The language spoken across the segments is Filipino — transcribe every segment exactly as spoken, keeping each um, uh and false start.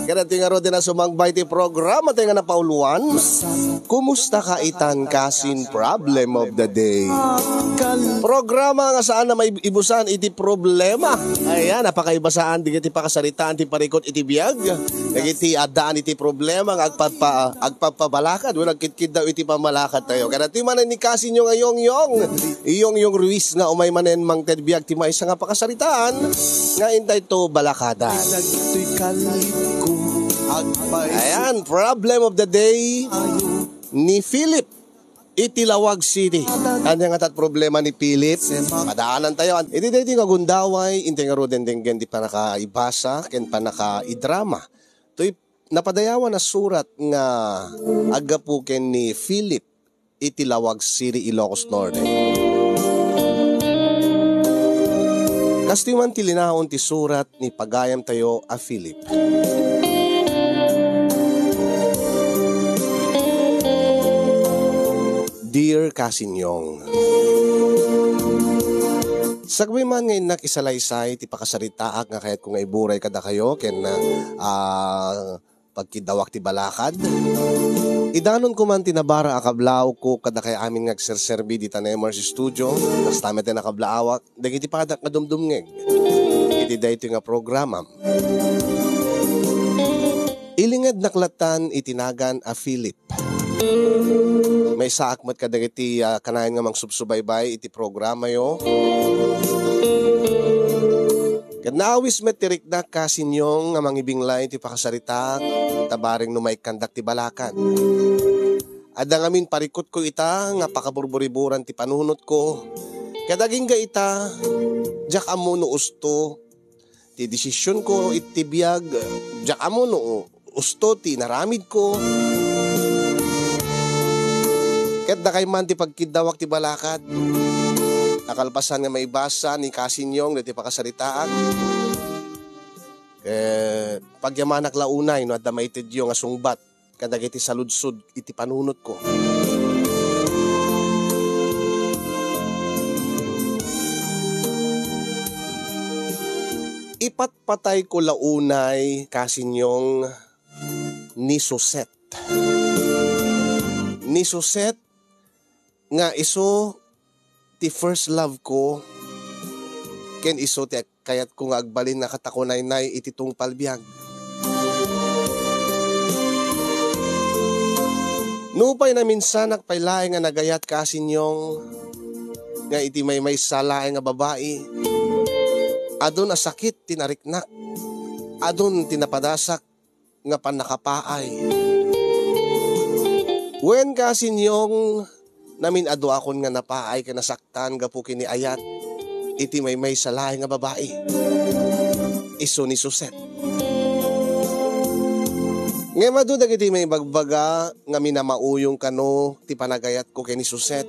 Kaya natin nga ro din na sumangbay ti programa tayo nga na pauluan. Kumusta ka itan kasin problem of the day? Programa nga saan na may ibusan iti problema. Ayan, napakaibasaan di iti pakasaritaan ti parikot iti biyag. Nagiti adaan iti problema nga agpapa, agpapabalakad. Wala kitkid daw iti pamalakad tayo. Kaya natin manan ni kasin yung ayong yung iyong yung Ruiz nga umay manen mang tedbiyag ti may isa nga pakasaritaan nga intay to balakada. Ayan, problem of the day ni Philip Itilawag City. Ano nga tat problema ni Philip? Madaanan tayo. Iti dito nga gundaway, inte nga roden denggen di pa nakaibasa, ken pa nakaidrama. To'y napadayawan na surat nga agapu ken ni Philip Itilawag City, Ilocos Norte. Kastiman tilinahon ti surat ni pagayam tayo a Philip. Dear Kasinyong, sagway man ngayon nakisalaysay ti pakasaritaak nga kahit kung iburay kada kayo ken uh, pagkidawak ti balakad. Idanon ko man tinabara akablaw ko kada kay amin ngagserserbi di Tanemers Studio. Tas tamet na nakablaawak dagiti padak nga dumdumngeg. Iti dayto nga programa. Ilingad naklatan itinagan a Philip. May saakmat ka dagiti uh, kanayan nga mang subsubaybay iti programa yo. Kad naawis met tirik na kasinyong nga mangibinglay iti pakasarita tabaring no may kandak ti balakan. Ada ngamin parikot ko ita nga pakaburburiburan ti panunot ko. Kadaging ga ita jak amo no usto ti desisyon ko iti biyag jak amo no usto ti naramid ko. Ket da kay man ti pagkidawak ti balakad. Nakalpasan nga maibasa ni Kasinyong diti pakasaritaan. Eh pagyamanak launay no adda maitedyo nga sungbat kadagiti saludsod iti panunot ko. Ipatpatay ko launay Kasinyong ni Suset. Ni Suset nga iso ti first love ko ken iso ti kayat ko nga agbalin na katakunay-nay iti tungpal biag. Nupay na minsan nakpailaeng nga nagayat Kasinyong nga iti may may salaeng nga babae. Adon asakit tinariknak. Adon tinapadasak nga panakapaay. Wen Kasinyong namin adu akon nga napaay ka nasaktan gapu kini ayat iti may may salahay nga babae. Iso ni Suset. Ngayon madudag iti may bagbaga nga minamauyong kano ti panagayat ko kini Suset.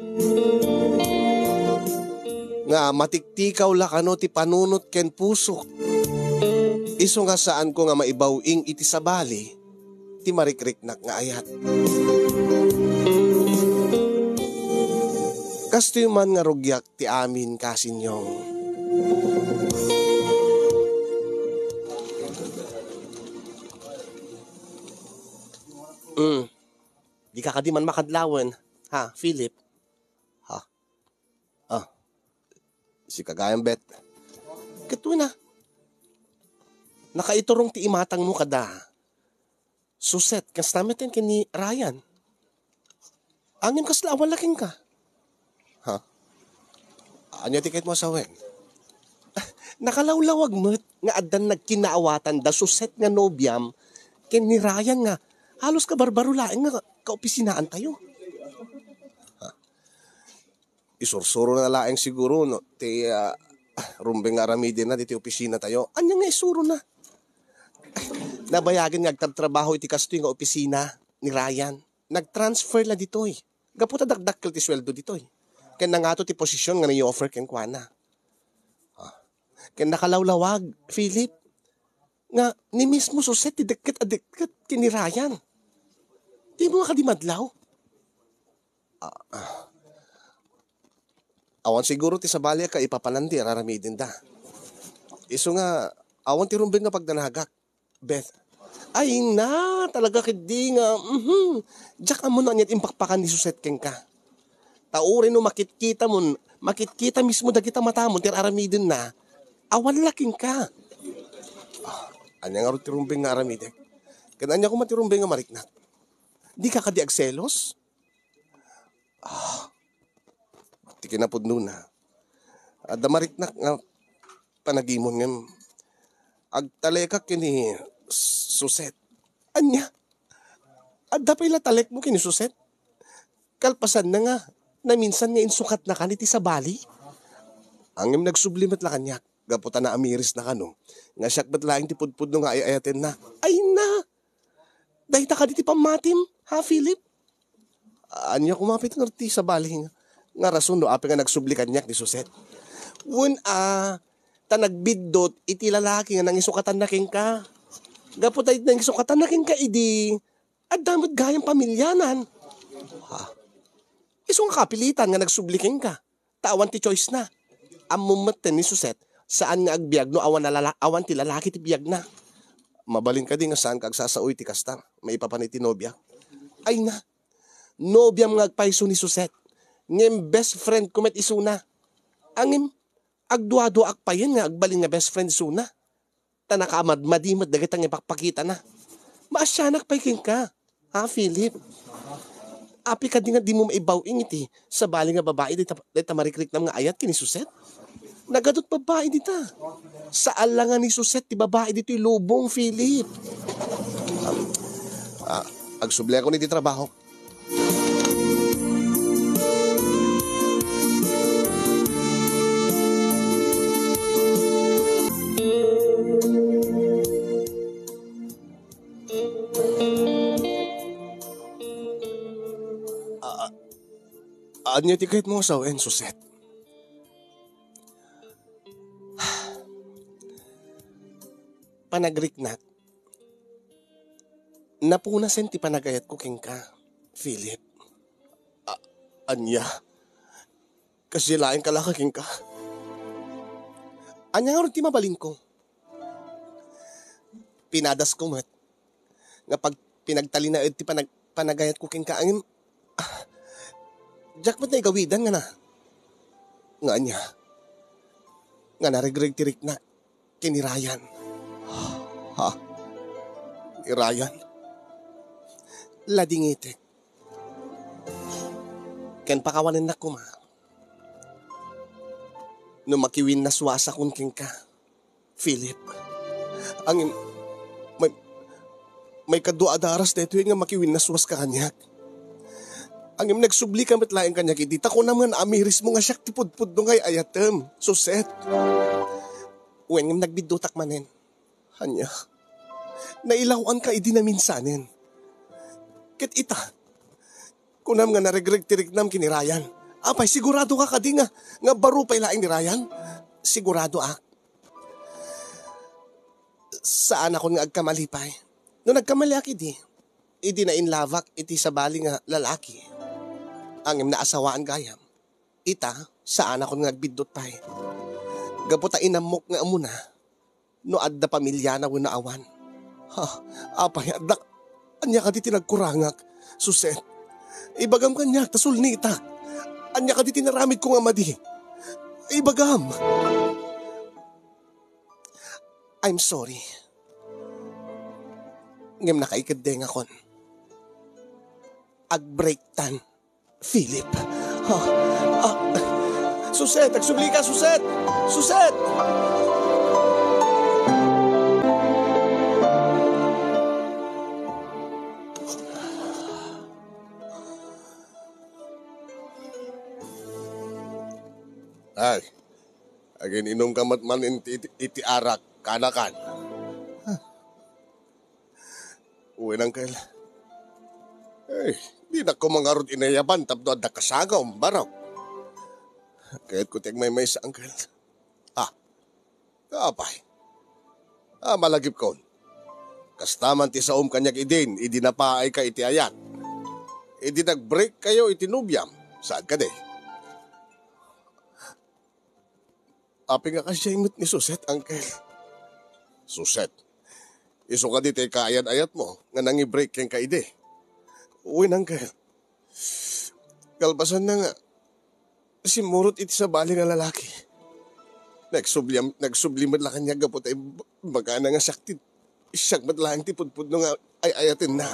Nga matiktikaw la kano ti panunot ken puso. Iso nga saan ko nga maibawing iti sabali ti marikriknak nga ayat. Kasto man nga rugyak ti amin Kasinyong. Mm. Di ka kadiman makadlawan, ha, Philip? Ha? Ah. Si kagayang bet. Kito na. Nakaiturong ti imatang mo kada. Suset, kas namitin kini Ryan. Angin kas lawan laking ka. Ha? Anya tiket mo sa wen? Nakalawlawag mo nga adan nagkinaawatan da Suset nga nobyam ken ni Ryan nga halos ka barbaro laeng nga kaopisinaan tayo. Ha? Isursuro na laeng siguro no ti uh, rumbeng aramidin na diti opisina tayo. Anya nga isuro na? Nabayagin nga agtrabaho iti kasto nga opisina ni Ryan. Nag-transfer la ditoy. Gaputa dagdakkel ti sweldo ditoy. Ken nangato ti posisyon nga ni-offer ken kuana. Ah. Ken nakalawlawag, Philip, nga ni mismo Suset ti deket adeket kini Ryan. Di mo nga kadimadlaw. Ah, ah. Awan siguro ti sabali ka ipapalandi araramidin da. Iso nga, awan ti rumbeng nga pagdanagak, Beth. Ay na, talaga kidi nga. Mm-hmm. Diyak mo na niyan impakpakan ni Suset keng ka. Taurin no makitkita mo, makitkita mismo da kita mata mo, tir aramidin na. Awan laking ka. Ah, anya nga ro tirumbing nga aramidin. Kananya ko matirumbing nga mariknak. Di ka kadi agselos? Ah, di kinapod nun na. Ada mariknak nga panagimon nga. Agtalekak kini Suset. Anya? Adda pa ila talek mo kini Suset? Kalpasan na nga, na minsan nga insukat na kaniti sa bali. Angim nagsublimat la kanyak, gaputa na amiris na kano. Nga siyak ba't laing tipudpud no nga ayayatin na. Ay na! Dahil ta kaniti pamatim, ha Philip? Anya kumapit ng arti sa bali nga. Nga rason no, api nga nagsubli kanyak ni Suset. Wun a, ta nagbiddot, iti lalaki nga nang isukatan na king ka. Gaputay nang isukatan na king ka, idi, at damot gayang pamilyanan. Ha? Iso nga kapilitan nga nagsubliking ka. Tawan ti choice na. Amumatan ni Suset, saan nga agbiag no awan, lala, awan ti lalaki ti biag na. Mabalin ka din nga saan kag sasaoy ti kastar. May ipapaniti nobya. Ay na, nobya mga agpaiso ni Suset. Ngem best friend kumet isuna. Angim, agduado akpayan nga agbalin nga best friend isuna. Tanakamad madimat dagat ang ipakpakita na. Maasyanak pa iking ka. Ha, Philip? Api ka di nga di mo maibawing iti sa bali nga babae di ta marikrik na nga ayat kini Suset. Nagadot babae di ta. Sa alangan ni Suset ti babae dito lubong, Philip. Um, ah, agsuble ako niti trabaho. Anya ti kahit mo asawen, Suset. Panagriknat. Napunasen ti panagayat ko king ka, Philip. A- anya. Kasi laing kalaka king ka. Anya nga rin ti mabalin ko. Pinadas ko mat. Nga pag pinagtalinaid ti panag, panagayat ko king ka, angin, ah, Jack, ba't na igawidan nga na? Nga niya. Nga narigrig-tirik na. Kini Ryan. Ha? Ni Ryan? Ladingitik. Ken pakawanin na kuma. No makiwin na swasa kun king ka. Philip. Ang may may kadua adaras na ito nga makiwin na swas ka kanyak. Ang im nagsubli ka matlaing kanya kiti. Tako naman amiris mo nga siyak tipudpud no ngay ayatem. Suset. Uwen ngam nagbidutak manen. Hanya. Nailawan ka idi na minsanin. Ket ita. Kunam nga naregreg-tirik nam kini Ryan. Apay sigurado ka kadi nga. Nga baro pa ilaing ni Ryan. Sigurado ak. Saan ako nga agkamalipay? No nagkamali ak idi. Idi na inlavak iti sa bali nga lalaki. Ang naasawaan gayam. Ita, saan ako nagbidot pay. Gaputa inamok nga amuna. No adda pamilya na winaawan. Ha, apay adda. Anya ka di tinagkurangak. Suset. Ibagam kanya, tasul ni ita. Anya ka di tinaramid ko nga madi. Ibagam. I'm sorry. Ngem nakaikadeng akon. Ag-break tan. Philip. Ha? Ah, Suset, nagsubli ka, Suset! Suset! Ay, agin inong kamat man iti, iti arak, kanakan. Huh. Uwi nang kail. Ay, di na ko mangarod inayaban tapdo at nakasagaw, baraw. Kahit ko tiyag may may sa angkel. Ah, kapay. Ah, malagip ko. Kastaman ti sa um kanyag idin, idi na paay ka iti ayat. Idi nag-break kayo iti nubyam. Saan ka de? Api nga kasya imot ni Suset, angkel. Suset, Iso ka di tayo kaayat-ayat mo, nga nangi-break kang kaide. Uwi nang ka. Kalpasan na nga, simurot iti sa bali nga lalaki. Nagsublim, nagsublimad la kanya gapot ay baga na nga sakti. Siyak matlaang ti pudpud no nga ay ayatin na.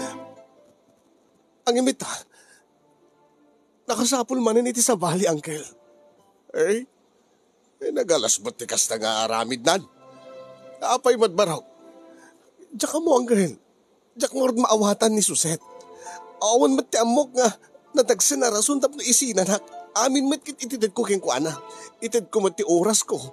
Ang imita, nakasapul manin iti sa bali, Uncle. Eh, eh nagalasbot ti kas na nga aramid nan. Apay madbaraw. Diyak mo, Uncle. Diyak mo maawatan ni Suset. Awan mat ti amok nga natagsin na rason tapno isinanak. Amin mat kit itidad ko keng kuana. Itid ko mat ti oras ko.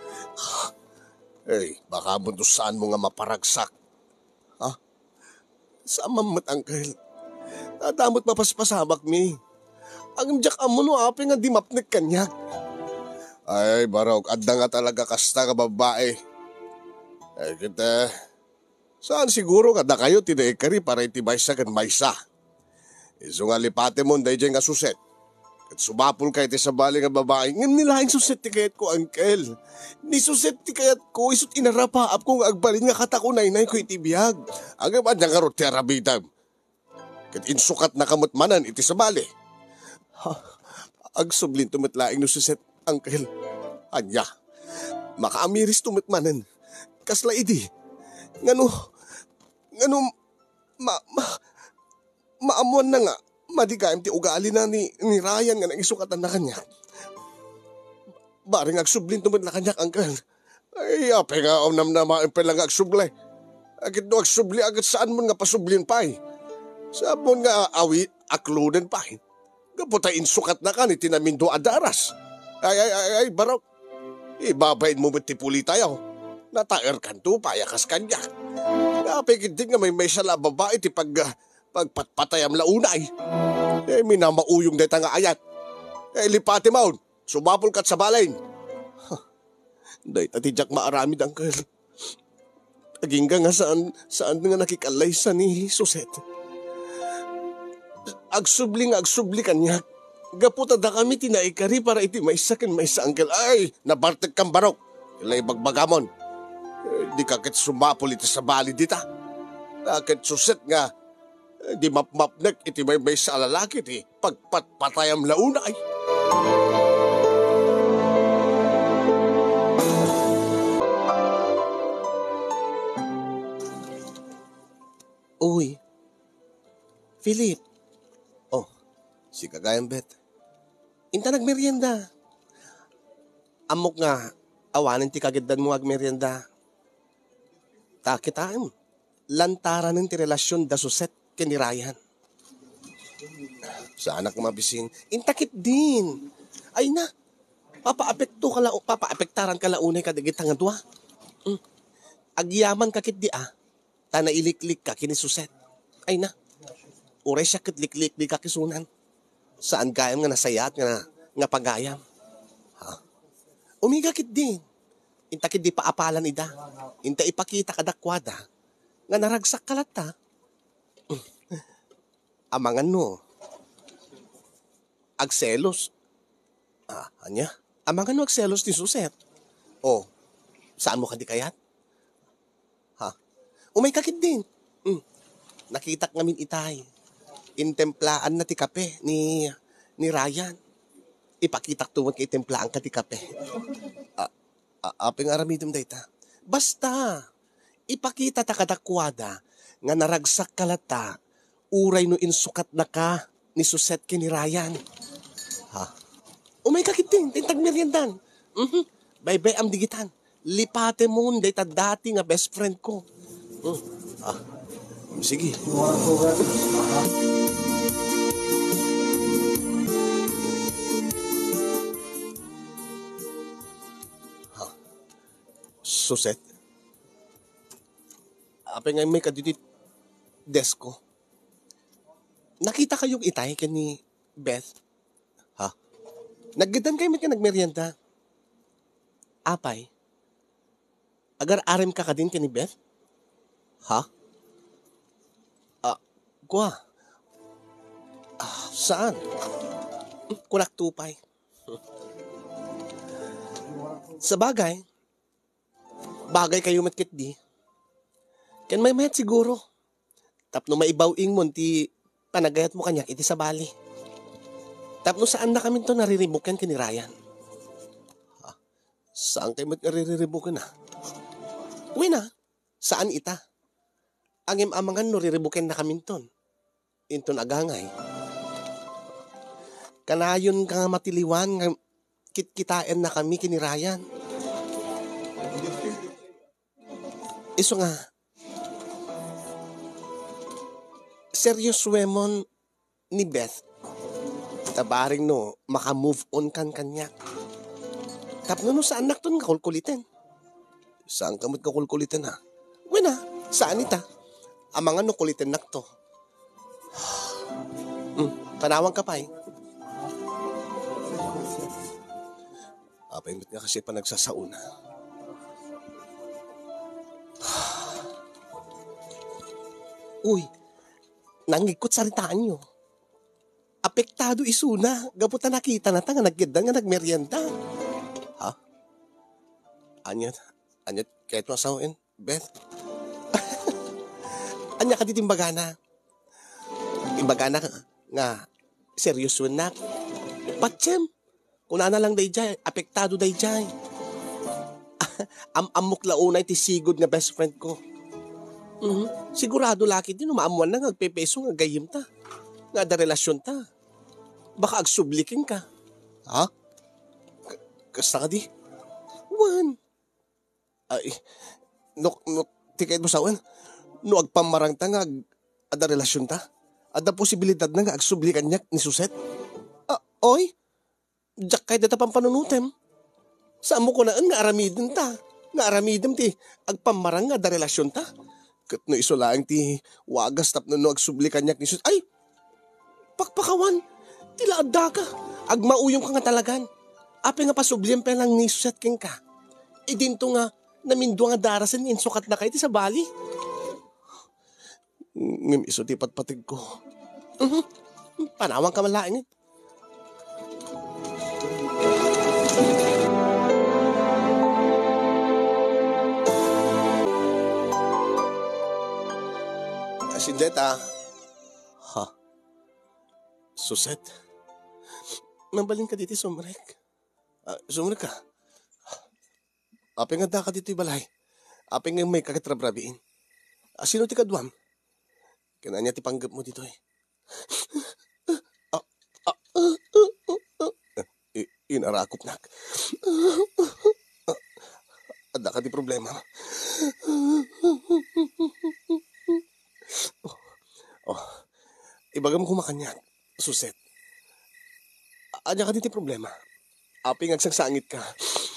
Eh, baka mo saan mo nga maparagsak. Ha? Saan mamat, Uncle? Nadamot mapaspasamak mi. Ang diyak amo no api nga di mapnek kanyag. Ay, barok, adda nga talaga kasta ka babae. Ay, kita, saan siguro kada kayo tinaikari para itibay sa kan maysa. Iso nga lipate mo, day dyan nga suset. At sumapul kayo ti sa bali nga babae, ngam nilaing suset ti kayat ko, Uncle. Ni suset ti kayat ko, isot inarapaap kong agbalin nga katakunay-nay ko itibiyag. Agam adya nga roti arabitam. Kat insukat na kamutmanan iti sa bali. Ha, agsublin tumatlaing no suset, Uncle. Anya, makaamiris tumatmanan. Kasla idi. Ngano, ngano, ma, ma, maamuan na nga. Madigayam ti ugali na ni, ni Ryan nga nang isukatan na kanya. Baring agsublin tumad na kanya, Uncle. Ay, apay nga om nam na maimpe lang agsubli. Agit no agsubli agad saan mo nga pasublin pa eh. Sabon nga awi akluden pa eh. Kaputay insukat na ka ni tinamindo adaras. Ay, ay, ay, ay, barok. Ibabayin mo ti puli tayo. Nataer kan to, payakas kanya. Apay kitin nga may may sala babae ti pag... pagpatpatayam launay. Eh, minamauyong deta nga ayat. Eh, lipati maun, sumapul kat sa balayin. Huh. Dahil tatidyak maaramid, Uncle. Aging nga saan, saan nga nakikalay sa ni Suset. Agsubli nga agsubli kanya. Gaputa da kami tinaikari para iti may sakin may sa Uncle. Ay, nabartag kang barok. Ilay bagbagamon. Eh, di kakit sumapul iti sa bali dita. Kakit Suset nga di map-mapnek iti may may sa lalaki ti pagpatpatayam launay. Uy, Philip. Oh, si Kagayang Bet. Inta nagmerienda. Amok nga, awanin ti kagiddan mo agmerienda. Takitaan, lantaran ng ti relasyon da Suset kani Ryan. Sa anak mabisin, intakit din. Ay na, papaapekto ka la, papaapektaran ka launay kadagit nga dua. Mm. Agyaman kakit di ah, tana iliklik ka kini Suset. Ay na, uray siya kitliklik di kakisunan. Saan gayam nga nasayat nga, nga pagayam. Ha? Umigakit din. Intakit di paapalan ida. Inta ipakita kadakwada. Nga naragsak kalata. Amangan no. Agselos. Ah, anya? Amangan no agselos ni Suset. Oh, saan mo ka di kayat? Ha? Umay kakit din. Mm. Nakita ngamin itay. Intemplaan na ti kape ni, ni Ryan. Ipakitak tuwan kay templaan ka ti kape. Ah, ah, apeng aramidom dayta. Basta, ipakita ta kadakwada nga naragsak kalata. Uray no insukat na ka ni Suset kini Ryan. Ha? Umay kakiting, tintag meriendan. Mm-hmm. Bye-bye am digitan. Lipate mo day ta dati nga best friend ko. Mm. Ah, sige. Ha? Suset? Apa nga may kaditit desko? Nakita kayong itay ka ni Beth? Ha? Naggitan kayo may ka nagmerienda? Apay? Agar arem ka ka din ka ni Beth? Ha? Ah, kwa? Ah, saan? Kunak tupay. Sa bagay, bagay kayo matkit di. Ken may mayat siguro. Tapno maibawing mo ti panagayat mo kanyak iti sa bali. Tapno saan na kami to nariribukan kinirayan? Ha? Saan kayo mat nariribukan na? Uwi na. Saan ita? Angim amangan no riribukan na kami ton. Inton agangay. Kanayon ka nga matiliwan nga kitkitain na kami kinirayan. Iso nga, serious wemon ni Beth. Tabaring no, maka-move on kan kanya. Tapno no saan nak ton nga kulkulitin? Saan kamot ka kulkulitin ha? Wena, saan ita? Amangan no kulitin nak to. hmm, panawang ka pa eh. Apa yung nga kasi pa nagsasauna. Uy, nangikot sa ritaan nyo. Apektado isuna. Gaputa nakita na ta nga nagkida nga nagmeryenda. Ha? Anyat? Anyat kahit masawin? Beth? Anya ka dito imbagana. Imbagana nga seryoso na. Patsem. Kung na lang dayjay, apektado dayjay. Am-amok launay ti sigod nga best friend ko. Mm-hmm. Sigurado laki din, umaamuan na nga, agpepeso nga gayim ta. Nga da relasyon ta. Baka agsubliking ka. Ha? K- Kasta ka di? Wan. Ay, no, no, tikait mo sawan. No, agpamarang ta nga, ada relasyon ta. Ada posibilidad na nga, agsublikan niya ni Suset. Ah, oy? Diyak kahit data pang panunutem. Saan mo ko naan nga aramidin ta? Nga aramidin ti, agpamarang nga da relasyon ta. Kat no isolaang ti wagas tap no no agsublikan niya ni Suset. Ay! Pakpakawan! Tila adda ka. Agmauyong ka nga talagan. Ape nga pasubliyan pa lang ni Suset king ka. E dinto nga, namindo nga darasan insukat na kayo ti sa bali. Ngim iso ti patpatig ko. Uh-huh. Panawang ka malaing eh. Asindeta. Ha? Suset? Mabalin ka dito, sumrek. Uh, sumrek ka? Apeng nga da ka dito balay. Apeng nga may kakatrabrabiin. Uh, sino ti kadwam? Kananya ti panggap mo dito eh. Ah, ah, ah, ah, ah. I- inarakop nak. Ada ka di problema. Oh, ibagam ko makanya, Suset. Ada ka di problema. Aping agsangsangit ka.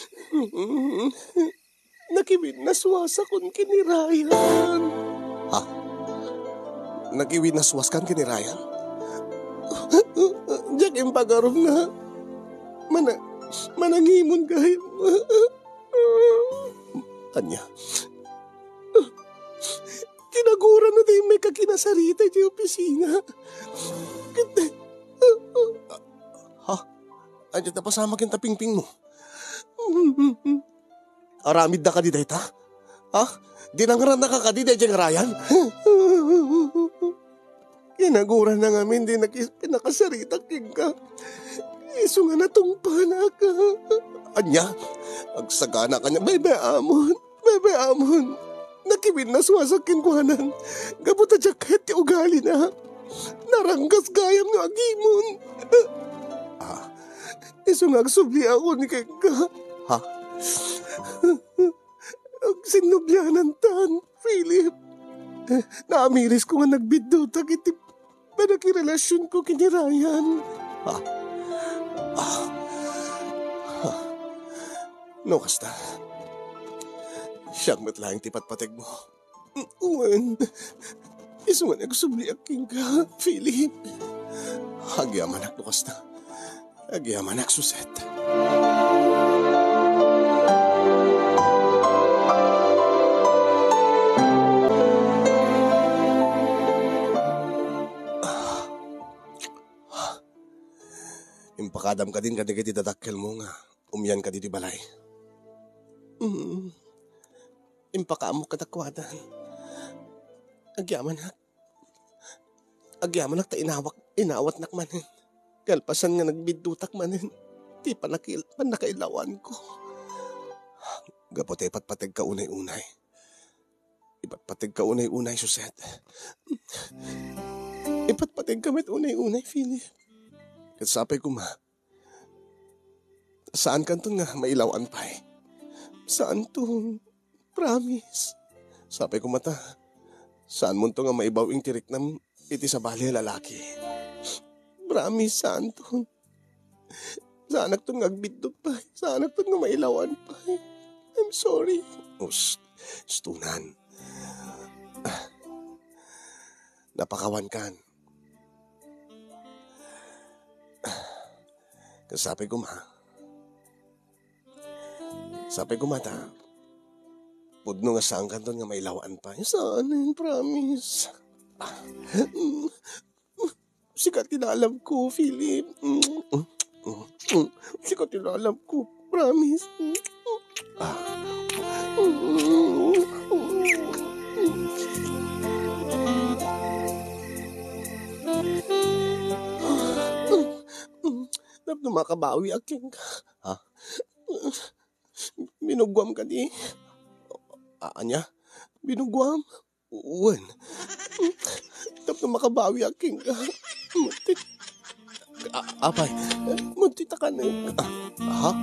Nakiwin na swasa kon kinirayan. Ha? Nakiwin na swas kan kinirayan? Diyak yung pagarom na. Mana, manangimon kayo. Anya? Kinaguran na tayo may kakinasarita di opisina. Kante. Ha? Andiyan na pasama kin tapingping mo. Aramid na ka di dayta? Ha? Dinangran na ka ka di dayta ngarayan? Kinaguran na nga min di nakasarita king ka. Iso nga natong panak ka. Anya? Agsagana ka niya. Bebe amon. Bebe amon. Nakiwin na suwasakin ko hanan. Gabuta jaket ti ugali na. Naranggas gayam nga agimon. Ah, iso nga agsubli ako ni Kengka. Ha? Agsinubyanan tan, Philip. Naamiris ko nga nagbiddo takiti panakirelasyon ko kinirayan. Ha? Ah. Ha? No, kasta. Siyang matlaing tipat-pateg mo. Uwan. Iso nga nagsubli aking ka, Philip. Agyaman ak lukas na. Agyaman ak Suset. Impakadam ka din kadigay ti dadakkel mo nga. Umyan ka di di balay. Mm. Impakaamok katakwadan. agyaman nak. Agyaman nak ta inawak, inawat nak manin. Kalpasan nga nagbidutak manin. Di pa nakil, panakailawan ko. Gapote patpateg ka unay-unay. Ipatpateg ka unay-unay, Suset. Ipatpateg ka met unay-unay, Philip. Katsapay ko ma. Saan kanton nga mailawan pa eh? Saan to? Promise. Sapay ko mata. Saan mo to nga maibawing tirik nam iti sa bali lalaki? Promise, saan to? Saan to nga agbidot pa? Saan to nga mailawan pa? I'm sorry. Oh, stunan. Ah, napakawan kan. Ah, kasapay ko ma. Sapay ko mata. Pudno nga saan kanton nga mailawaan pa. Saan yun, promise. Ah, mm, sikat tinalam ko, Philip. Mm, mm, mm, mm, sikat tinalam ko, promise. Ah. Mm, mm, mm. Dapat makabawi aking ka. Ha? Binugwam ka di. Anya? Binugwam? Uwan. Dapat makabawi aking ka. Muntit. Apay. Muntit ka na. Ha?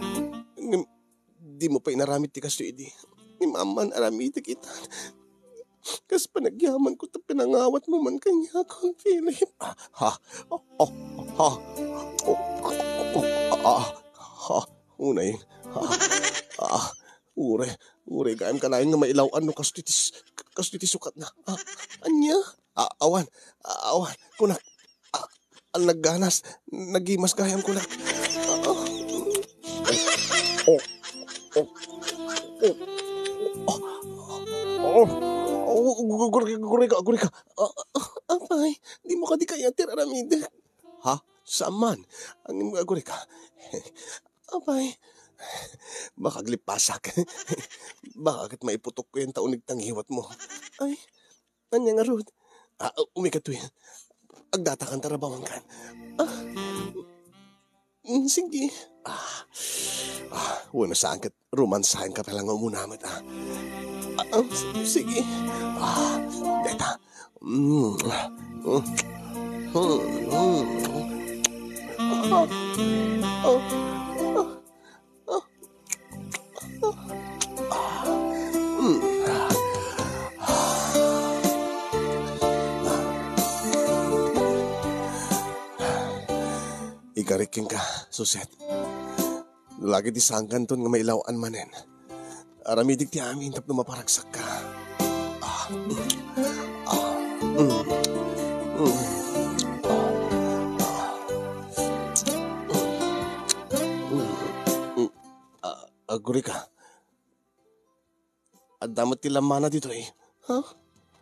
Di mo pa inaramit ti kaso idi. Ni maman aramit kita. Kas panagyaman ko ta pinangawat mo man kanya ko, Philip. Ha? Oh, oh, ha? Oh, oh, ah, ha? Unay. Ha? Ah, ure, ure, gayam ka lain nga mailawan no kastitis, kastitis sukat na. Ah, anya? Ah, awan, ah, awan, kunak. Ah, ang nagganas, nagimas gayam kunak. Ah, oh, oh, oh, oh, oh, oh, gurika, gurika, gurika. Ah, apay, di mo ka di kaya tiraramid. Ha? Saman? Ang mga gurika. Apay, makaglipasak. Bakit maiputok ko yung taunig tanghiwat mo? Ay, anya nga Ruth. Ah, umikatoy. Agdatakan tarabawan kan. Ah, mm, sige. Ah, ah, wala saan ka, romansahin ka palang umunamit ah. Ah, ah, sige. Ah, deta. Mm, mm, mm, mm. Ah, ah, Ikariking ka, Suset. Lagi di sangkan ton nga mailawan manen. Aramidig ti amin tap maparagsak ka. Ah, mm, ah, mm, mm, ah, mm, ah, aguri ka. At damat ti lamana dito eh. Ha? Huh?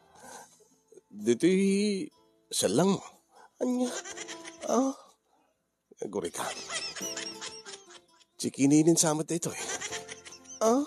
Dito'y salang mo. Anya? Ah? Aguri ka. Chikininin sa amat ito eh. Ah?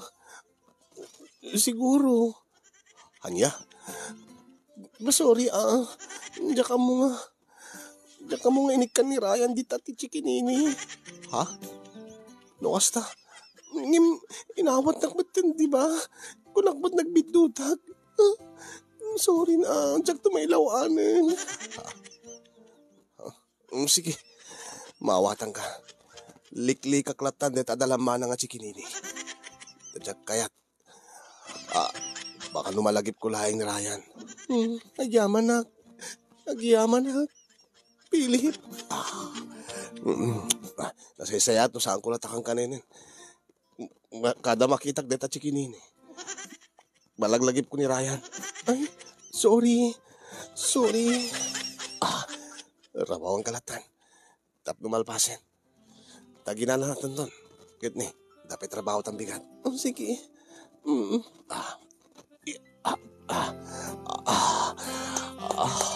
Siguro. Anya? Sorry ah. Diyan ka mo nga. Diyan ka mo nga inikan ni Ryan di tati chikinini. Ha? No kasta? Ngim, inawat nakbatin di ba? Kung nakbat nagbidutag. Ah? Sorry na. Diyan ka mailawanin. Ha? Ha? Um, sige. Maawatan ka. Likli kaklatan det adalaman nga chikinini. Tadyak kayat. Ah, baka numalagip ko lahing ni Ryan. Hmm, nagyaman na. Nagyaman na. Philip. Ah, mm, ah nasaysaya't no saan ko latakang kaninin. Kada makitak det chikinini. Balaglagip ko ni Ryan. Ay, sorry. Sorry. Ah, rabawang kalatan. Tap numalpasin. Taginan na natin doon. Kit ni, dapat trabaho tang bigat. Oh, sige. Mm. Ah. Ah. Ah. Ah. Ah.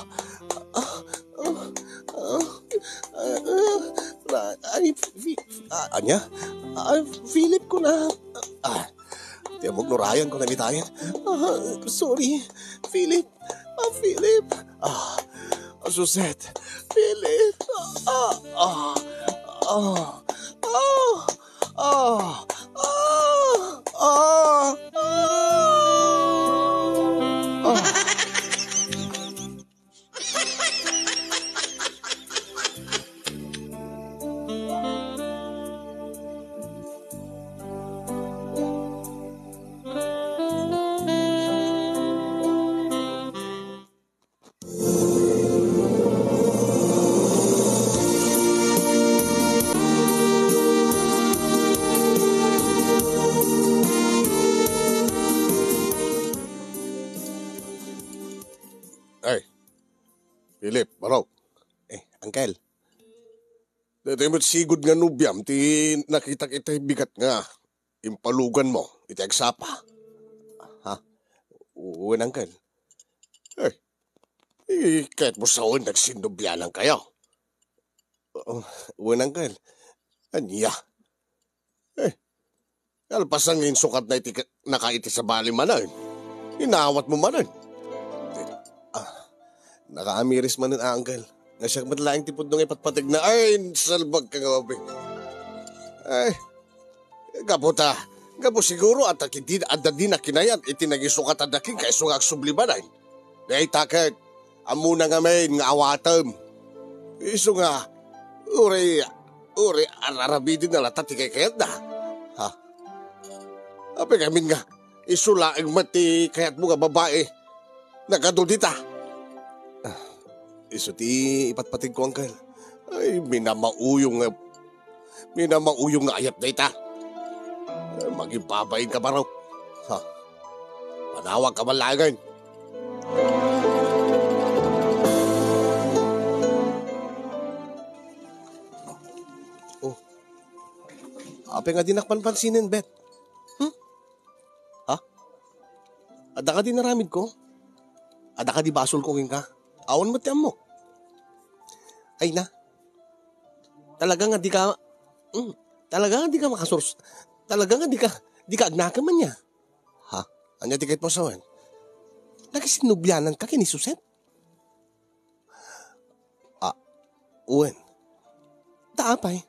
Ah. Ay, anya? Ay, Philip ko na. Ah. Tiyamog no Ryan ko na bitayin. Ah, sorry. Philip. Philip. Ah, Suzette. Philip. Ah, ah, ah, ah, ah, ah, ah, ah. Ay, Philip, baro. Eh, Uncle. Dito mo't sigod nga nubyam, ti nakita kita bigat nga. Impalugan mo, iti agsapa. Ha? Uwan, Uncle. Eh, eh kahit mo saon, nagsindubyanan kayo. Uh, Uwan, Uncle. Anya? Eh, alpasang insukat na iti, nakaiti sa bali manan. Inawat mo manan. Nakaamiris man ng Uncle. Nga siya matlaing tipod nung ipatpatig na, ay, salbag ka nga mabing. Ay, gaputa, gapo siguro at hindi ada din na kinayat, itinagisukat at daking kaya sungag sublimanan. Dahil takit, amuna nga may nga awatam. Iso nga, uri, uri, ararabidin na latati kay kayat na. Ha? Ape kamin nga, isulaing mati kayat mo nga babae. Nagadudita. Iso ti ipatpatig ko, Uncle. Ay, minamauyong nga, minamauyong nga ayap na ita. Magibabayin ka ba raw? Ha? Panawag ka malagan. Oh. Ape nga dinakpanpansinin, Bet. Hmm? Ha? Ada ka din naramid ko? Ada ka di basol ko ka? Awan mo tiyam mo. Ay na. Talaga nga di ka, mm, talaga nga di ka makasurs. Talaga nga di ka, di ka agnaka man niya. Ha? Anya di kahit mo sawan? Nakisinubyanan ka kini Suzette? Ah, uwan. Taapay.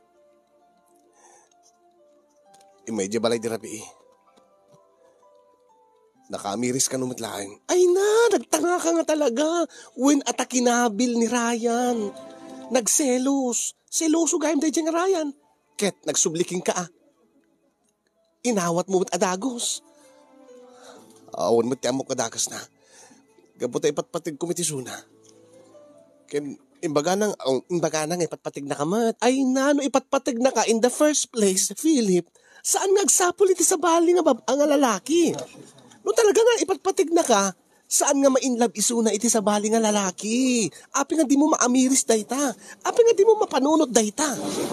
Imedya balay di rabi eh. Nakamiris ka numitlaing. Ay na, nagtanga ka nga talaga. When atakinabil ni Ryan. Nagselos. Seloso gayam dahi nga Ryan. Ket, nagsubliking ka ah. Inawat mo at adagos. Awan mo tiyamo kadakas na. Gabot ay ipatpatig kumitisuna. Ken, imbaga nang, oh, imbaga nang ipatpatig na kamat. Ay na, no ipatpatig na ka in the first place, Philip. Saan nagsapul iti sa bali nga bab ang lalaki? No talaga nga ipatpatig na ka, saan nga ma-inlove isuna iti sa bali nga lalaki? Api nga di mo maamiris dayta. Api nga di mo mapanunot dayta.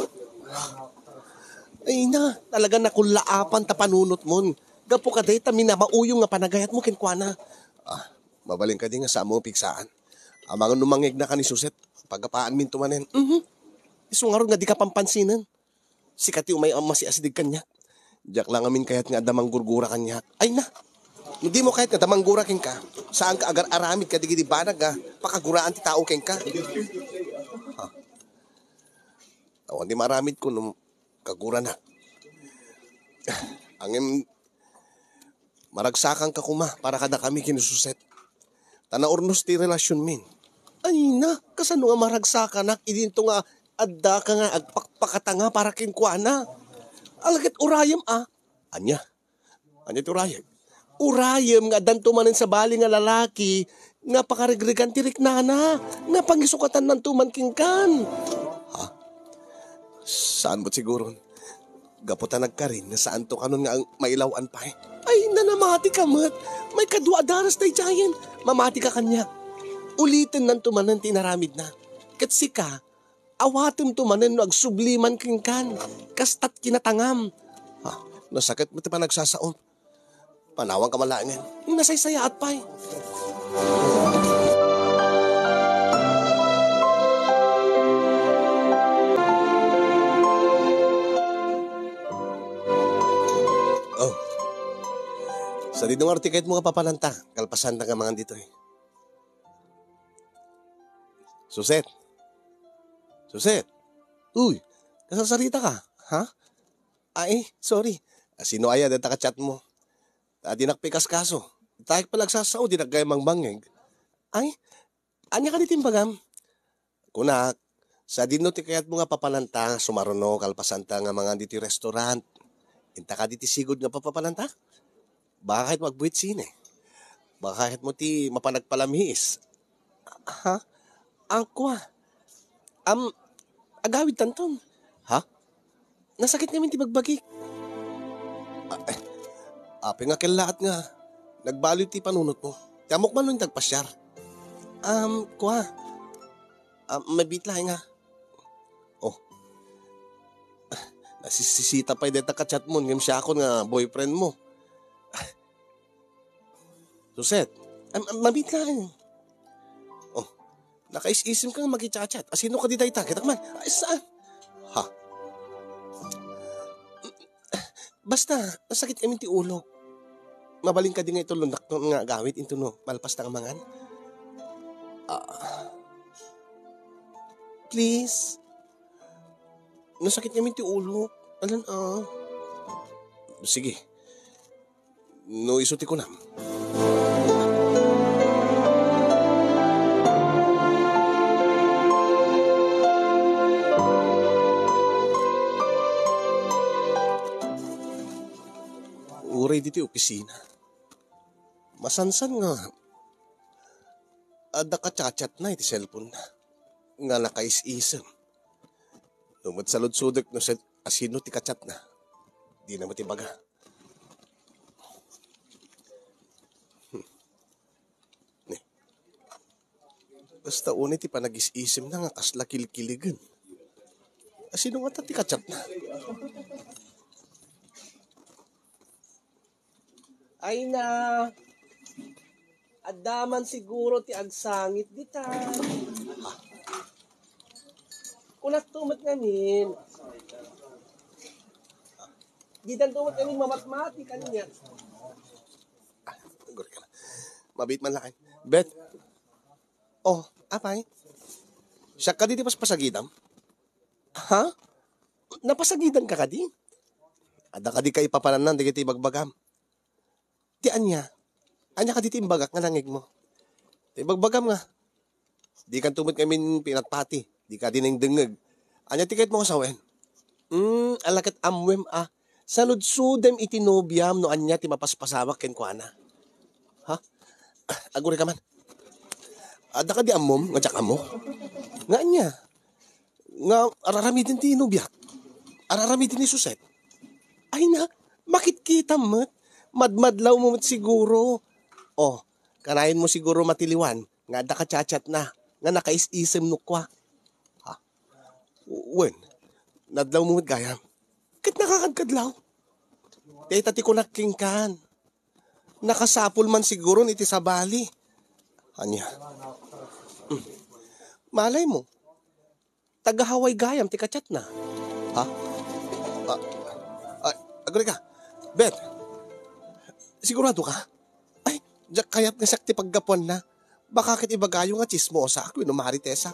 Ay na, talaga nakulaapan ta panunot mon. Gapo ka dayta, minamauyong nga panagayat mo kinkwana. Ah, mabaling ka din nga sa mo pigsaan. Amang numangig na ka ni Suzette, pagkapaan min tumanen. Mhm. Iso nga ron nga di ka pampansinan. Sikati umay ang masiasidig kanya. Diyak lang amin kayat nga damang gurgura kanya. Ay na. Hindi mo kahit nga damanggura king ka. Saan ka agar aramid ka digidi banag ka. Pakaguraan ti tao king ka. Ha? Awan di maramid ko nung kagura na. Angin maragsakan ka kuma para kada kami kinususet. Tanaurnos ti relasyon min. Ay na, kasano nga maragsakan na. Idinto nga adda ka nga agpakpakata nga para kinkwana. Alagit urayam ah. Anya? Anya ti urayam? Urayam nga danto manin sa bali nga lalaki nga pakarigrigan tirik nana nga pangisukatan ng tuman kingkan. Ha? Saan mo't siguro? Gaputan nagkarin nga saan to kanon nga ang mailawan pa eh. Ay nanamati ka mat. May kadwa daras tayo giant. Mamati ka kanya. Ulitin ng tumanan tinaramid na. Katsi ka, awatim tumanan no agsubliman kingkan. Kastat kinatangam. Ha? Nasakit mo ti pa nagsasaon. Panawang kamalangan. Yung nasaysaya at pa'y. Oh. Sa dito nga artiket mo nga papalanta. Kalpasan na nga mga dito eh. Suset. Suset. Uy, kasasarita ka. Ha? Ay, sorry. Sino aya data ka chat mo? Adi nakpikas kaso. Tayo palagsasaw, di nagkayamang bangeg. Ay, anya ka ditimbagam? Kunak, sa dino ti kayat mo nga papalanta, sumaruno, kalpasanta nga mga diti restaurant. Inta ka diti sigod nga papapalanta? Baka kahit magbuhit sine. Baka kahit mo ti mapanagpalamiis. Ha? Angkwa. Am, agawid tanton. Ha? Nasakit namin ti bagbagi. Ah, eh, api nga kilaat nga. Nagbaloy ti panunot mo. Tiamok man nun tagpasyar. Um, kwa. Um, mabitla nga. Oh. Nasisisita pa yung deta ka-chat mo. Ngam siya ako nga boyfriend mo. Suset. Um, mabitla nga. Oh. Nakais-isim kang mag-chat-chat. Asino ka di tayo takit? Akman. Ay, saan? Ha? Basta, nasakit kami ti ulo. Mabaling ka din nga ito lundak no, nga gawit into no, malpas na kamangan. Uh, please. Nasakit kami ti ulo. Alan ah. Sige. No isuti ko na. Uray dito yung opisina. Masansan nga. Ada ka chat na iti cellphone na. Nga nakais-isam. Lumad sa ludsudek no sa asino ti kachat na. Di na matibaga. Hmm. Ne. Basta unay ti panagis-isam na nga kasla kilikiligan. Asino nga ta ti kachat na. Ay na, adaman siguro ti agsangit dita. Kunak tumat ngamin. Gitan tumat ngamin mamatmati kanya. Mabit man lakan. Bet. Oh, apay? Siya ka di pas pasagidam? Ha? Napasagidan ka ka di? Ada ka di ka ipapalanan, di ka bagbagam. Ti anya, anya ka diti imbagak nga nangig mo. Ti bagbagam nga. Di kan tumot kami pinatpati. Di ka din ang dengeg. Anya tikait mo kasawen? Hmm, alakat amwem ah. Saludsudem iti nobyam no anya ti mapaspasamak ken kuana. Ha? Aguri ka man. Ada ka di amom, nga tsak amo. Nga anya. Nga araramidin ti nobyak. Araramidin ni Suset. Ay na, makit-kita mat. Madmadlaw mo siguro. Oh, kanayin mo siguro matiliwan. Nga da ka chat na. Nga nakais-isem no kwa. Ha? Wen, nadlaw mo gaya. Kit nakakagkadlaw. Teta ti ko nakingkan. Nakasapul man siguro niti sa bali. Anya? Hmm. Malay mo. Taga-Hawaii gayam ti kachat na. Ha? Ah, ah, agri ka. Bet. Sigurado ka? Ay, jak kayat nga sakti paggapuan na. Baka kit ibagayo nga chismosa ako, no maritesa.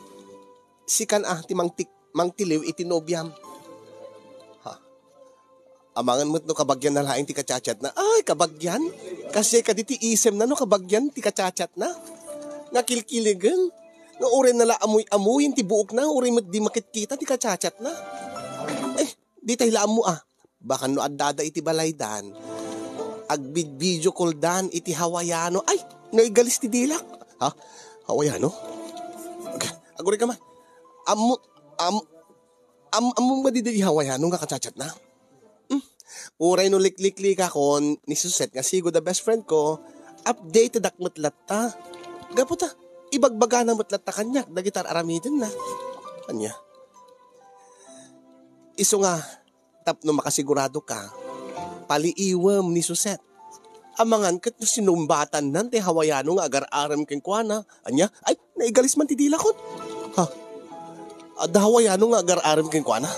Sikan ah, ti mangtik, mangtiliw iti nobyam. Ha? Amangan mo't no kabagyan na laing ti kachachat na. Ay, kabagyan? Kasi kaditi isem na no kabagyan ti kachachat na. Nga kilkiligan. Nga urin nala amoy-amoyin ti buok na. Urin mo't di makitkita ti kachachat na. Eh, di tayo laan mo ah. Baka no adada iti balaydan. Agbid video call dan iti Hawaiano. Ay, naigalis ti dilak. Ha? Hawaiano? Okay. Aguri ka man. Amo, am, am, amo ba di di Hawaiano nga kachachat na? Hmm. Uray no liklikli ka kon ni Suset nga sigo the best friend ko. Updated ak matlatta. Gaputa, ibagbaga na matlatta kanya. Dagitar aramidin na. Kanya. Iso nga, tap no makasigurado ka. Paliiwam ni Suset. Amangan kat no sinumbatan nan te Hawaiano nga agar-aram ken kuana. Anya, ay, naigalis man ti dilakot. Ha? Ada Hawaiano nga agar-aram ken kuana?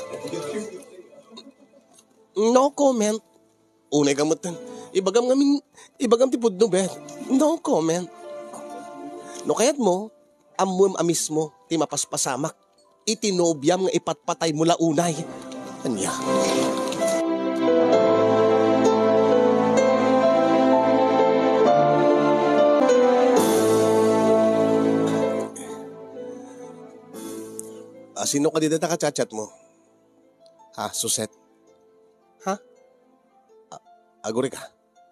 No comment. Unay gamot tan. Ibagam ngamin, ibagam ti pudno bet. No comment. No kayat mo, Amwem amis mo, ti mapaspasamak. Itinobyam nga ipatpatay mula unay. Anya. Ah, sino ka dito nakachat mo? Ha, Suset? Ha? A- Aguri ka?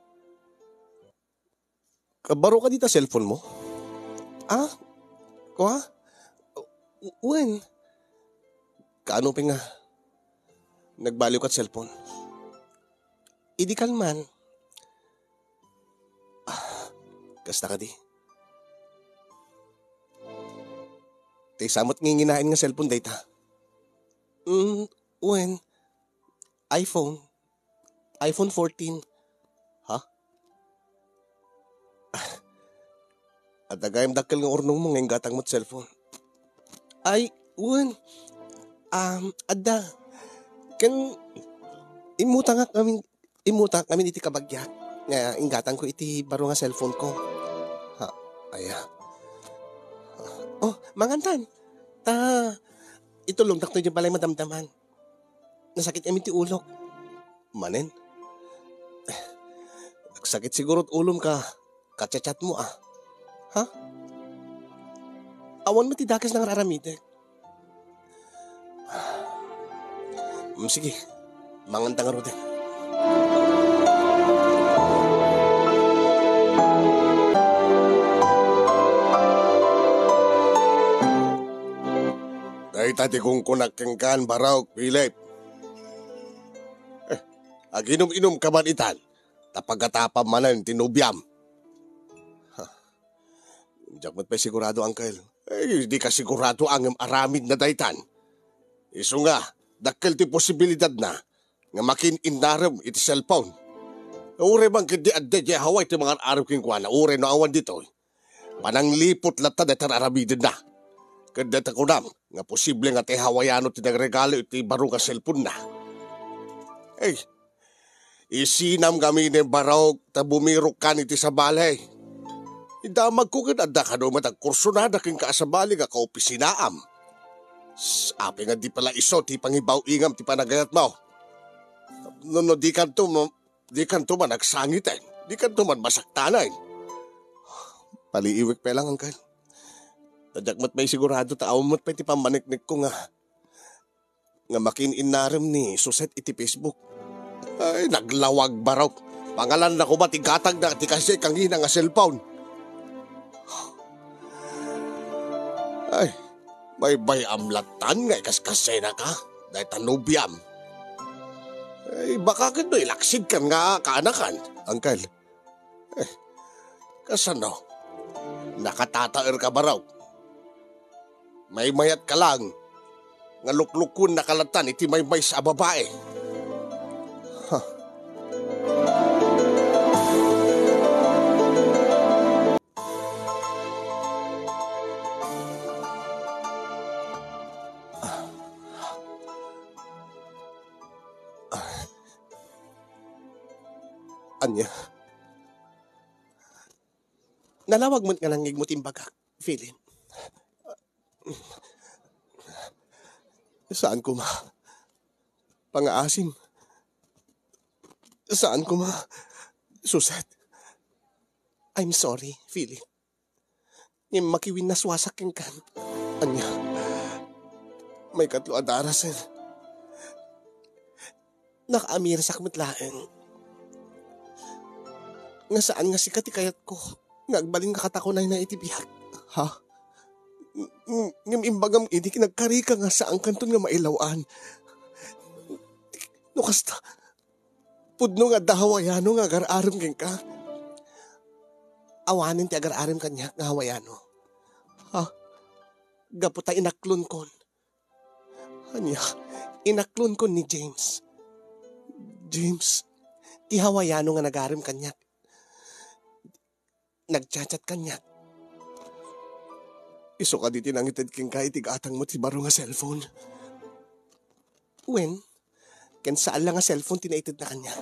Kabaro ka dito cellphone mo? Ah? Kuha? Uwen? Kaano pa nga? Nagbaliw ka't cellphone. Idi kalman. Ah, kasta ka di. Tay samot nginginain nga cellphone data. Hmm, uwen? iPhone. iPhone fourteen. Ha? At agayam dakkel nga ornong mo ngayong gatang mo't cellphone. Ay, uwan. Um, adda. Kan, imuta nga kami, imuta kami iti kabagyak. Nga, inggatang ko iti baro nga cellphone ko. Ha, aya. Oh, mangantan. Ta, ito lumtak to dyan pala'y madamdaman. Nasakit kami ti ulok. Manen. Sakit siguro ulom ka. Kachat-chat mo ah. Ha? Awan mo ti dakas ng raramide. Um, sige, mangantang nga rote. Ay tati kong kunakengkan baraw, Philip. Eh, aginom-inom ka man itan. Tapagatapa manan tinubyam. Diyak mo't pa sigurado, Uncle. Eh, di ka sigurado ang aramid na daytan. Iso nga, dakkel ti posibilidad na nga makin inarem iti cellphone. Ure bang kindi adde di haway ti mga araw king kwa na ure no awan dito. Pananglipot lata detan aramidin na. Kanda ta kunam nga posible nga ti hawayano ti nagregalo iti baro nga cellphone na. Eh, isinam kami ni barok ta bumirok kan iti sa balay. Idamag ko kin adda ka no matag kursunada king kaasabali nga kaopisinaam. Api nga di pala iso ti pangibaw ingam ti panagayat mo. No, no di kanto mo, di kanto man nagsangitin. Di kanto man masaktanan. Paliiwik pa lang, Uncle. Tadyak mo't may sigurado tao mo't pa iti pamaniknik ko nga. Nga makin inaram ni Suset iti Facebook. Ay, naglawag barok. Pangalan na ko ba tigatag na ti kasi kang hina nga cellphone. Ay, may bayamlatan nga ikaskasena ka. Dahil tanubyam. Ay, baka kano ilaksid kan nga kaanakan, Uncle. Eh, kasano? Nakatataer ka ba raw? May mayat ka lang. Nga luklukun na kalatan iti may may sa babae. Huh. Anya? Nalawag mo't nga langig mo timbagak, Philip. Saan ko ma? Pangaasim. Saan ko ma? Suset. I'm sorry, Philip. Yung makiwin na swasak yung kan. Anya? May katlo adarasin. Nakaamir sa kamatlaeng. Nga saan nga sikat ikayat ko. Ngagbalin nga katakunay na itibiyag. Ha? Ngam imbagam idi kinagkari ka nga sa ang kanton nga mailawan. No kasta, pudno nga dahawayano nga agar-aram king ka. Awanin ti agar-aram kanya nga hawayano. Ha? Gaputay inaklon kon. Anya, inaklon kon ni James. James, ti hawayano nga nag-aram kanya. Nagchat-chat kanya. Iso ka di tinangitid king ka itigatang mo ti baro nga cellphone. When? Ken saan lang nga cellphone tinaitid na kanya.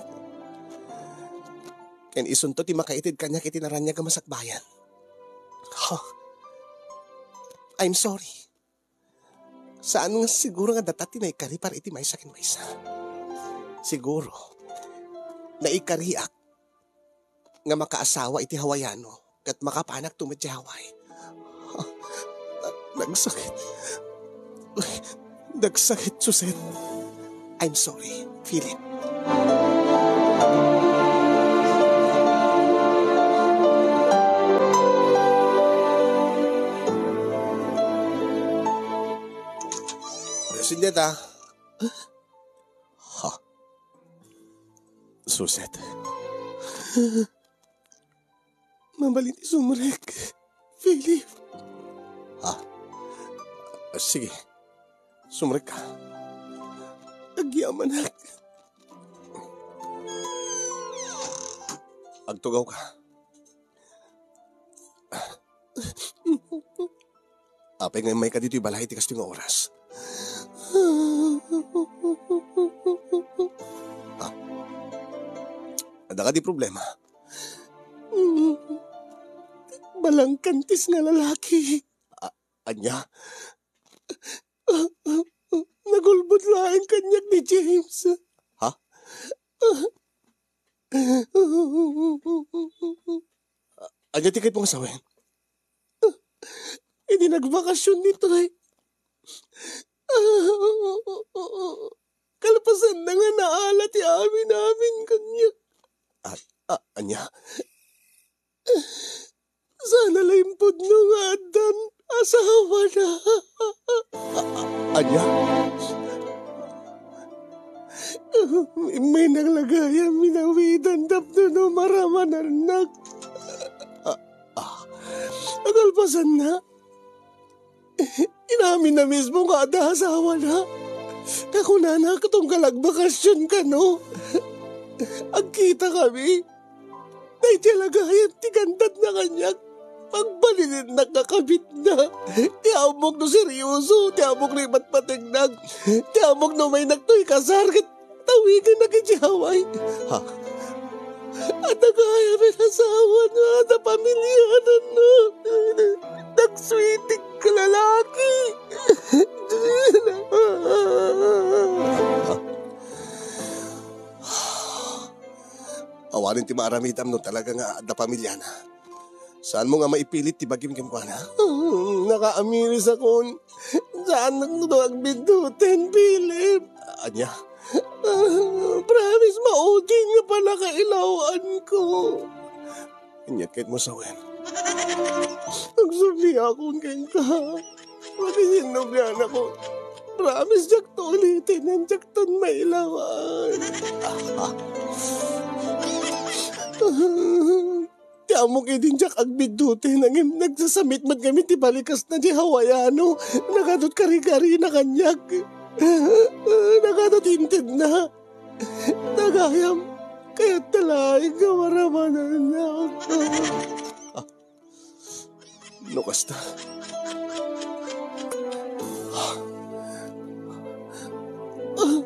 Ken isunto ti makaitid kanya kiti naranya ka masakbayan. Ha? I'm sorry. Saan nga siguro nga datati na ikari para iti may sakin maysa. Siguro, na ikariak nga makaasawa iti Hawaiano kat makapanak tumat ti Hawaii. Nagsakit. Nagsakit, Suset. I'm sorry, Philip. Sindeta. Ha? Suset. Mabalin ti sumrek. Philip. Ha? Sige. Sumrek ka. Agyaman ak. Agtugaw ka. Apay nga may ka dito ibalay ti kasting oras. Ah. Ada ka di problema. Balang kantis nga lalaki. Ah, anya? Ah, ah, ah, nagulbot laing kanyak ni James. Ha? Ah, anya tikay pong asawin? Ah, hindi nagbakasyon nito ay. Kalapasan na nga naala ti amin namin kanya. Ah, ah, anya? Sana laimpod no nga dan asawa na. Ah, anya? May naglagaya minawidan tapno no maraman anak. Ah, ah, kalapasan na. Inamin na mismo nga ada asawa na. Kakunana katong kalagbakasyon ka no. Agkita kami. Dahil talagayang tigandat na kanyak. Pagbalinin nakakabit na. Tiamok no seryoso. Tiamok no iba't patingnag. Tiamok no may nagtoy kasargat. Tawigan na kajaway. Ha? At nagaya may asawa na. At pamilya na na. Nagsweeting ka lalaki. Awarin ti maaramitam no talaga nga ada pamilya na. Saan mo nga maipilit ti bagim kim kwa na? Nakaamiris akon. Saan nagdudag bindutin, Philip? Anya? Uh, promise maudin nga pala kailawan ko. Anya kahit mo sawen. Nagsurli akong keng ka. Makisinugyan ako. Promise jak to ulitin ang jak ton mailawan. Ah, ah. Tiamo kay din jak agbidute nang nagsasamit man kami ti balikas na di Hawaiano. Nakadot kari-kari na kanyak. Nakadot hinted na. Nagayam. Kaya talaing kamaramanan na ako. Ah. Lukas na. Ah. Ah.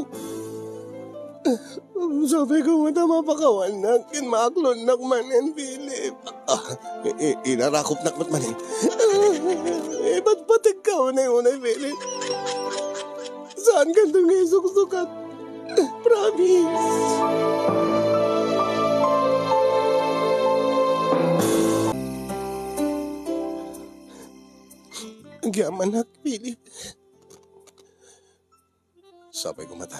Sabi ko mo na mapakawan na, kinmaklon na kumanin, Philip. Ah, inarakop na kumanin. Eh, ba't patig ka unay-unay, Philip? Saan ka doon ngayon suksukat? Promise. Ang yaman na, Philip. Sabi ko mata.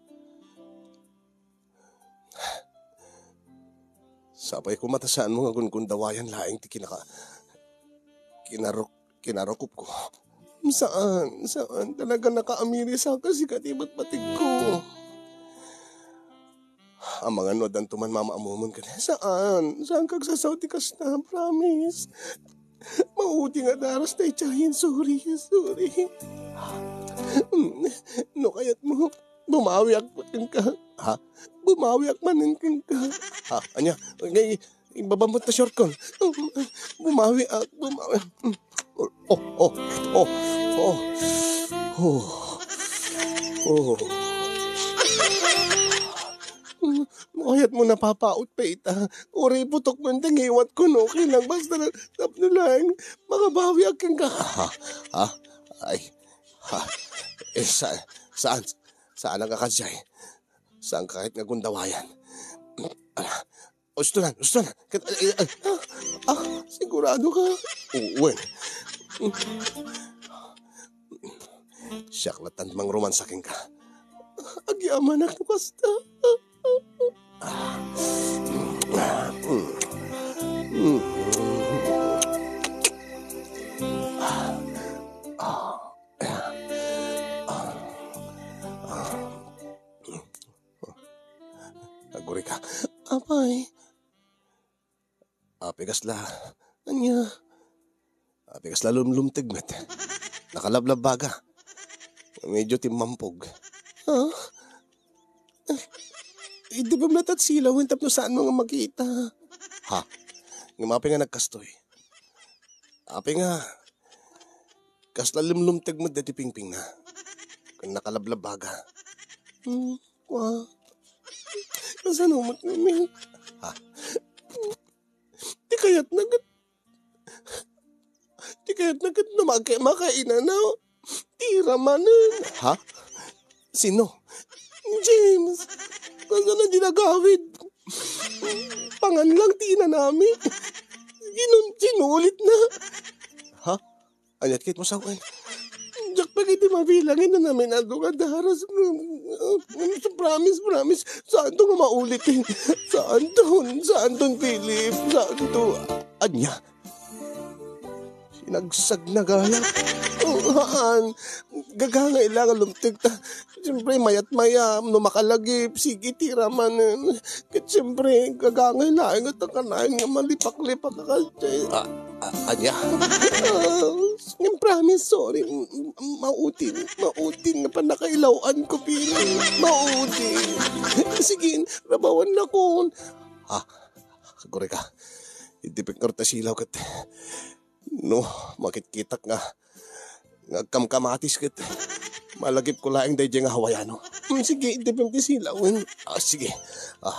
Sapay ko matasaan mo nga kung dawayan laing ti kinaka... Kinarok... Kinarokup ko. Saan? Saan? Talaga nakaamiri sa kasi katibat patig ko. Ang mga nodan tuman mamaamumon ka na. Saan? Saan kagsasaw ti kas na? Promise. Mauti nga daras na itsahin. Sorry, sorry. No kayat mo. Bumawi akmanin ka. Ha? Bumawi akmanin ka. Ha? Anya? Ngay, ibabamot na short kon. Bumawi ak, bumawi. Oh, oh, oh, oh, oh, oh, oh. Makayat mo na mapapaot pa ita. Uri putok mo ang tangiwat ko no. Kinang basta na tapno lang. Makabawi aking ka. Ha? Ha? Ay. Ha? Eh, sa, saan? Saan ang kakadyay? Saan kahit nga gundawayan? Gusto na, gusto na. Ah, ah, sigurado ka. Uwen. Siyaklatan mang romansakin ka. Agyaman ako basta. Aguri ka. Apay. Apigas la. Anya. Apigas la lumlumtigmet. Nakalablab baga. Medyo timampog. Ha? Hindi ba natat sila? Wintap no saan mga makita? Ha? Nga mapi nga nagkastoy. Api nga. Kasla lumlumtigmet dati pingping na. Kung nakalablab baga. Hmm. Wow. Kasan umot namin? Ha? Di kaya't nagat. Di kaya't nagat na maka makainan na. Tira manin. Ha? Sino? James. Kasan na dinagawid. Pangan lang tina namin. Ginun, sinulit na. Ha? Anyat kit mo sa uwan. Diyak pa kiti mabilangin na namin ato ka daras. Promise, promise. Saan to nga maulitin? Saan to? Saan to, Philip? Saan to? Anya? Sinagsag na gaya. Oh, haan. Gaganga ilangan lumtig ta. Siyempre, mayat maya, no makalagip, sige, tira man. Kat siyempre, gaganga ilangan at akanayin nga malipak-lipak ka. Ah, ah, anya? Uh, promise, sorry. Mautin, mautin nga pa nakailawan ko, Pili. Mautin. Sige, rabawan na ko. Ha? Kagore ka. Itipik nga silaw kat. No, makitkitak nga. Nagkamkamatis kat. Malagip ko laing day nga hawayano. Sige, itipik ti silawin. Ah, sige. Ah.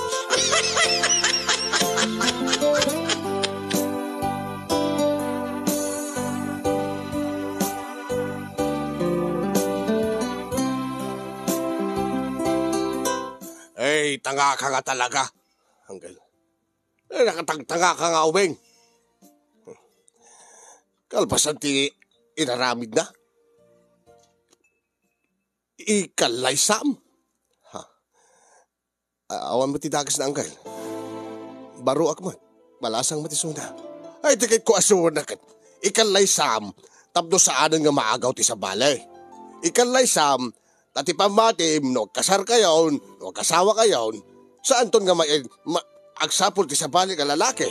Eh, tanga ka nga talaga. Hanggal. Eh, nakatagtanga ka nga, Ubeng. Kalpasan ti inaramid na. Ikalay Sam. Ha? Awan mo ti dagas na, Anggal. Baro ak mo. Malasang matisuna. Ay, tikit ko asuwan na kat. Ikalay Sam. Tapdo saanan nga maagaw ti sa balay. Ikalay Sam. Tati pamatim, no kasar kayon, no kasawa kayon, saan ton nga may ma, agsapol ti sa bali ka lalaki?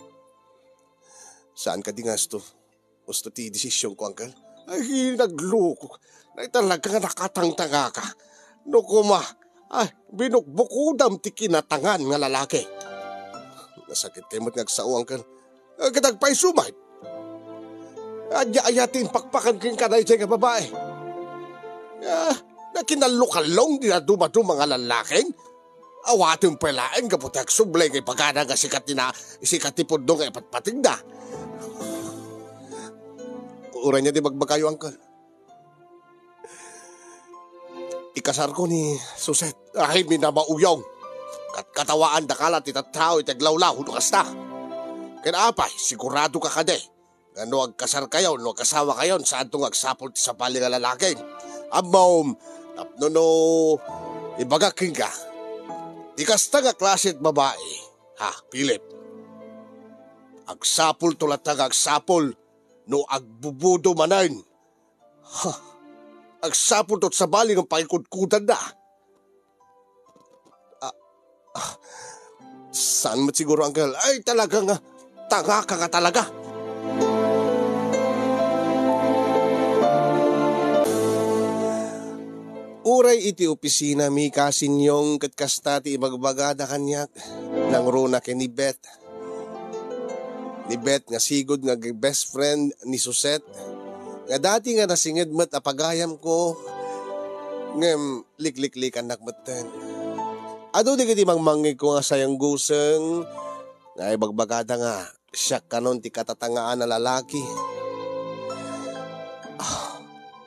Saan ka di nga sto? Gusto ti desisyon ko, Uncle? Ay, nagloko. Ay, talaga nga nakatangtanga ka. No kuma, ay, binukbukudam ti kinatangan nga lalaki. Nasakit kayo mo't ngagsao, Uncle. Ay, katagpay sumay. Adya-ayatin pakpakan king kanay siya nga babae. Ah, na kinalukalong di na dumado mga lalaking. Awating palain kaputak sublay kay pagkana nga sikat na sikat ti pundo nga ipatpating na. Uray niya di magbakayo, Uncle. Ikasar ko ni Suset. Ay, minamauyong. Kat katawaan da kalat itatao itaglawlaw hudukas na. Kinaapay, sigurado ka kade. Ano agkasar kayo, no kasawa kayo, saan itong agsapol ti sa pali nga lalaki. Amom, tapno no, ibagaking ka. Ikasta nga klasit babae. Ha, Philip. Agsapol tulatag agsapol. No agbubudo manayin. Ha, agsapol tot sa bali ng pakikudkudan na. Ah, ah, saan mo siguro, Uncle? Ay, talaga nga, tanga ka nga talaga. Uray iti opisina mi kasinyong katkasta ti ibagbagada kanyak nang runa kay ni Beth. Ni Beth nga sigod nga best friend ni Suset. Nga dati nga nasingid mat apagayam ko ngem liklik-lik anak maten. Ado di kiti mangmangig ko nga sayang guseng, nga ibagbagada nga, siya kanon ti katatangaan na lalaki. Ah,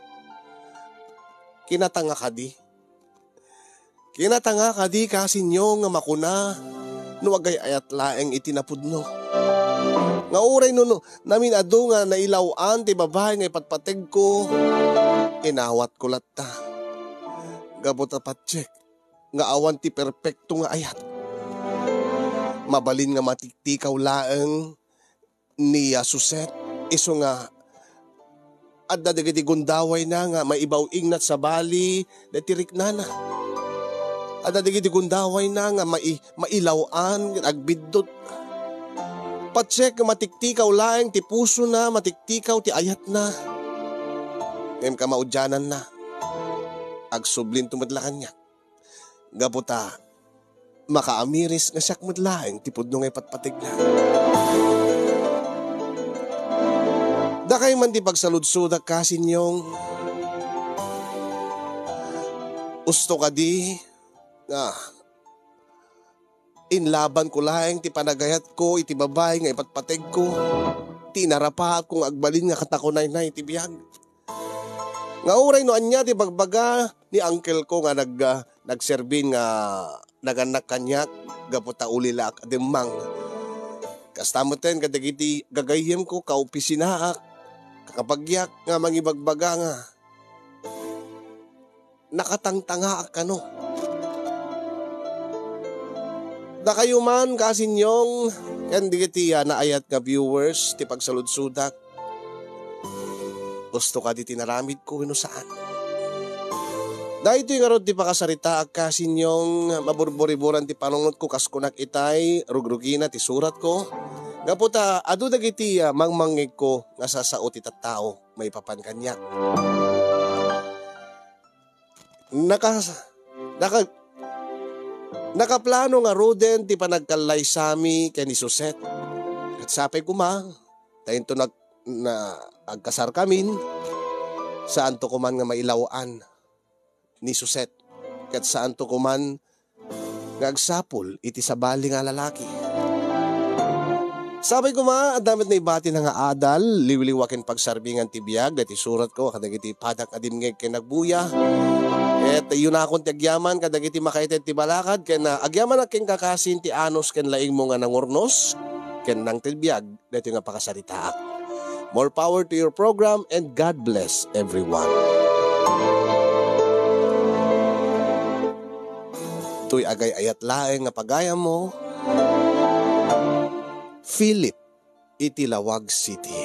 kinatanga ka di. Kinatanga ka di kasi nyo nga makuna, nuwagay ayat laeng itinapudno. Nga uray no, namin ado nga nailawan ti babae nga ipatpateg ko, inawat ko latta. Gabot na patsyek, nga awan ti perpekto nga ayat. Mabalin nga matiktikaw laeng ni Suset, iso nga at dadagiti gundaway na nga maibaw ingnat sa bali detirik nana. At dadagiti gundaway na nga mai, mailawan agbidot. Patsek nga matiktikaw laeng ti puso na, matiktikaw ti ayat na. Ngayon ka maudyanan na. Agsublin tumadlakan niya. Gaputa, makaamiris nga siyak madlaeng tipod nung ay patpatig na. Dakay man di pagsaludsudak kasi niyong usto ka di nga inlaban ko laeng ti panagayat ko iti babay nga ipatpatig ko ti narapaat kong agbalin nga katakunay na iti biyag. Nga uray no anya ti bagbaga ni uncle ko nga nag uh, nagserbin nga naganak kanyak gaputa ulila akademang. Kastamoten kadagiti gagayem ko kaupisinaak kakapagyak nga mangibagbaga nga nakatangtanga ka no. Da kayo man kasi nyong kandigiti uh, naayat nga viewers ti pagsaludsudak. Gusto ka di tinaramid ko ino saan. Dahil ito yung arod di pakasarita kasi nyong maburburiburan ti panungot ko kaskunak itay rugrugina ti surat ko. Gaputa adu dagiti uh, mangmangig ko nga sasaot iti tao may papankanyak. Naka naka nakaplano nga roden ti panagkalay sami ken ni Suset. At sapay ko ma, tayo to nag na agkasar kamin saan to kuman nga mailawan ni Suset ket saan to kuman nga agsapol iti sabali nga lalaki. Sabay ko ma, damit na ibati na nga adal liwliwaken pagsarbingan ti biag dati surat ko kadagiti padak adimngeg ken nagbuya. Et yun na akong ti agyaman kadagiti makaited ti balakad ken uh, agyaman na ken kakasin ti anos ken laing mo nga nangurnos ken nang ti biag dati nga pakasaritaak. More power to your program and God bless everyone. Tuy agay ayat laeng nga pagaya mo, Philip, Itilawag City.